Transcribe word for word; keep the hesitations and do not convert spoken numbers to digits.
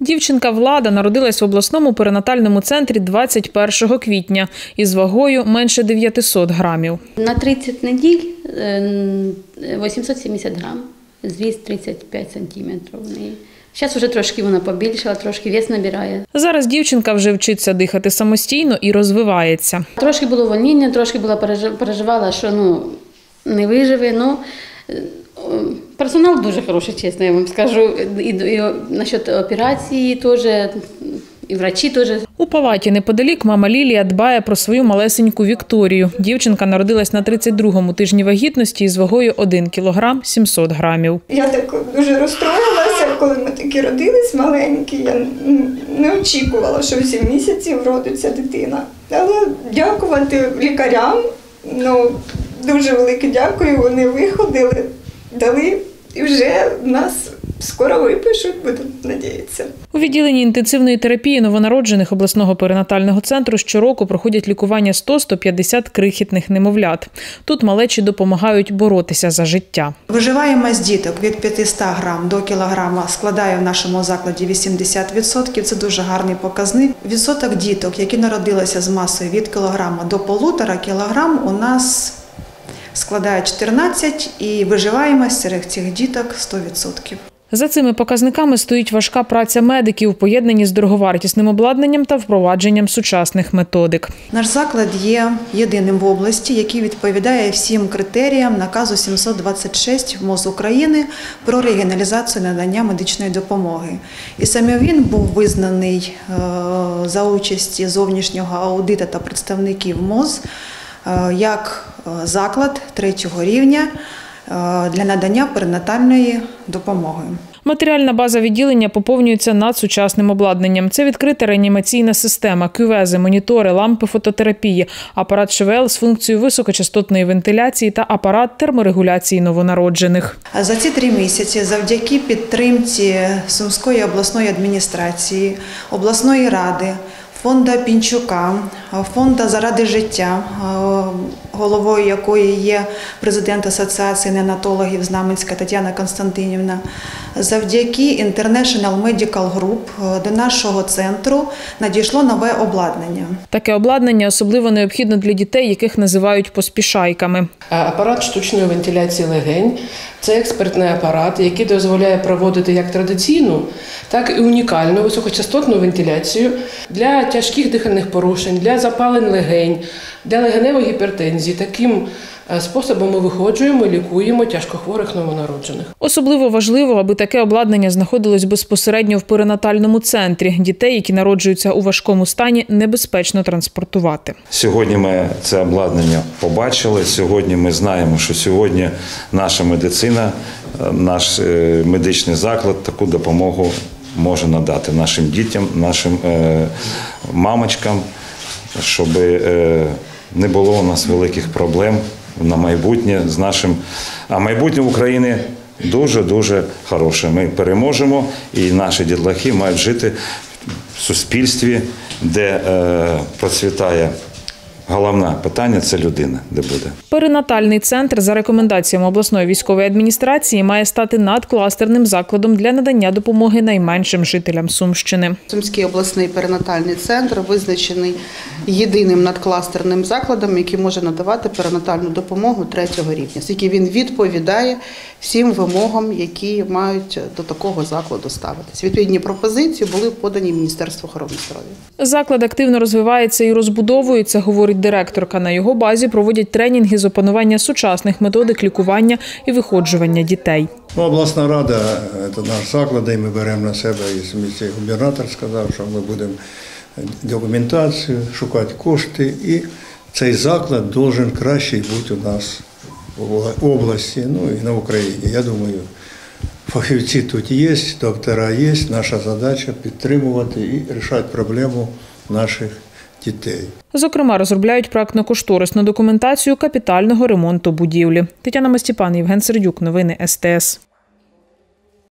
Дівчинка Влада народилась в обласному перинатальному центрі двадцять першого квітня із вагою менше дев'ятисот грамів. На тридцять неділь вісімсот сімдесят грам, зріст тридцять п'ять сантиметрів в неї. Зараз вже трошки вона побільшала, трошки вес набирає. Зараз дівчинка вже вчиться дихати самостійно і розвивається. Трошки було волніння, трошки була переживала, що ну, не виживе. Ну, персонал дуже хороший, чесно, я вам скажу. І, і насчет операції теж, і врачі теж. У палаті неподалік мама Лілія дбає про свою малесеньку Вікторію. Дівчинка народилась на тридцять другому тижні вагітності із вагою один кілограм сімсот грамів. Я так дуже розстроїлася, коли ми такі родились маленькі. Я не очікувала, що в сім місяців родиться дитина. Але дякувати лікарям, ну, дуже велике дякую, вони виходили, дали і вже нас скоро випишуть, будемо надіятися. У відділенні інтенсивної терапії новонароджених обласного перинатального центру щороку проходять лікування сто - сто п'ятдесят крихітних немовлят. Тут малечі допомагають боротися за життя. Виживаємость діток від п'ятисот грам до кілограма складає в нашому закладі вісімдесят відсотків. Це дуже гарний показник. Відсоток діток, які народилися з масою від кілограма до полутора кілограм, у нас складає чотирнадцять, і виживаємость серед цих діток сто відсотків. За цими показниками стоїть важка праця медиків у поєднанні з дороговартісним обладнанням та впровадженням сучасних методик. Наш заклад є єдиним в області, який відповідає всім критеріям наказу сімсот двадцять шість МОЗ України про регіоналізацію надання медичної допомоги. І саме він був визнаний за участі зовнішнього аудиту та представників МОЗ як заклад третього рівня для надання перинатальної допомоги. Матеріальна база відділення поповнюється надсучасним обладнанням. Це відкрита реанімаційна система, кювези, монітори, лампи фототерапії, апарат ШВЛ з функцією високочастотної вентиляції та апарат терморегуляції новонароджених. За ці три місяці завдяки підтримці Сумської обласної адміністрації, обласної ради, фонду Пінчука, фонду «Заради життя», головою якої є президент Асоціації неонатологів Знаменська Тетяна Константинівна, завдяки International Medical Group до нашого центру надійшло нове обладнання. Таке обладнання особливо необхідно для дітей, яких називають поспішайками. Апарат штучної вентиляції легень – це експертний апарат, який дозволяє проводити як традиційну, так і унікальну високочастотну вентиляцію для тяжких дихальних порушень, для запалень легень, для легеневої гіпертензії. Таким способом ми виходжуємо і лікуємо тяжкохворих новонароджених. Особливо важливо, аби таке обладнання знаходилось безпосередньо в перинатальному центрі. Дітей, які народжуються у важкому стані, небезпечно транспортувати. Сьогодні ми це обладнання побачили. Сьогодні ми знаємо, що сьогодні наша медицина, наш медичний заклад таку допомогу може надати нашим дітям, нашим мамочкам, щоб не було у нас великих проблем на майбутнє з нашим. А майбутнє України дуже-дуже хороше. Ми переможемо, і наші дітлахи мають жити в суспільстві, де процвітає. Головне питання – це людина, де буде. Перинатальний центр за рекомендаціями обласної військової адміністрації має стати надкластерним закладом для надання допомоги найменшим жителям Сумщини. Сумський обласний перинатальний центр визначений єдиним надкластерним закладом, який може надавати перинатальну допомогу третього рівня, оскільки він відповідає всім вимогам, які мають до такого закладу ставитися. Відповідні пропозиції були подані Міністерству охорони здоров'я. Заклад активно розвивається і розбудовується, говорить директорка. На його базі проводять тренінги з опанування сучасних методик лікування і виходжування дітей. Ну, обласна рада – це наш заклад, і ми беремо на себе, і місцевий губернатор сказав, що ми будемо документацію, шукати кошти, і цей заклад має краще бути у нас в області, ну і на Україні. Я думаю, фахівці тут є, доктора є, наша задача підтримувати і вирішати проблему наших дітей. Зокрема, розробляють проектно-кошторисну документацію капітального ремонту будівлі. Тетяна Мастіпан, Євген Сердюк. Новини ес те ес.